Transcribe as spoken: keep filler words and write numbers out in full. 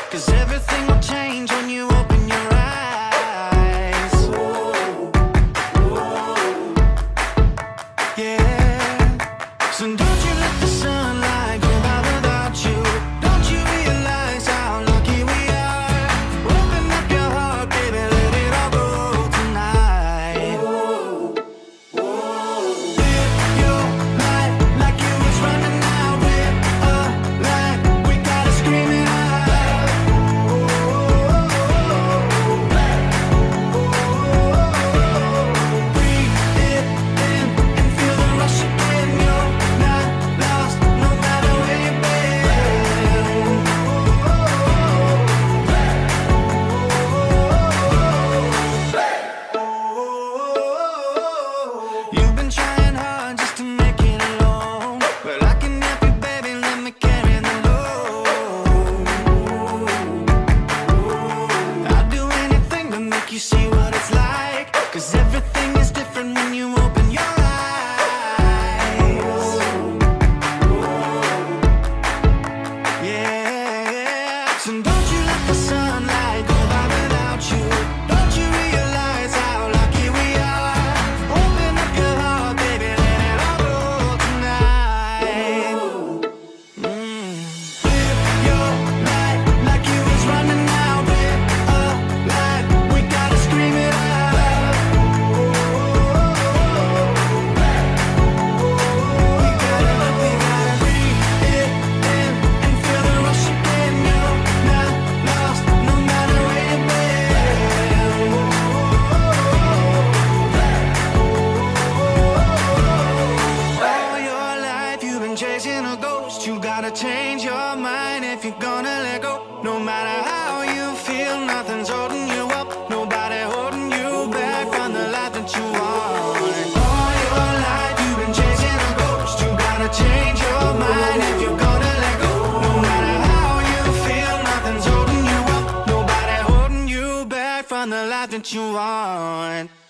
'cause everything will change when you open your eyes. Yeah. So don't you let the sunlight go by without you. Don't you realize how lucky we are? Open up your heart, baby, let it all go tonight. Live your life like you was running out. Live a life, we gotta scream it out. Breathe it in and feel the rush again. You're not lost, no matter where you've been. You've been trying hard just to make it alone. Well, I can help you, baby, let me carry the load. I'll do anything to make you see what it's like, 'cause everything is different when you open your eyes. Yeah. So don't you let the sunlight go by without you. Don't you realize how lucky we are? Open up your heart, baby, let it all go tonight. Mm. Live your life like you was running out. Live a life, we gotta scream it out. We gotta, we gotta breathe it in and feel the rush again. You're not lost, no matter where you've been. All your life you've been chasing a ghost. You gotta change your mind if you're gonna let go. No matter how you feel, nothing's holding you up. Nobody holding you back from the life that you want. All your life you've been chasing a ghost. You gotta change your mind if you're gonna let go. No matter how you feel, nothing's holding you up. Nobody holding you back from the life that you want.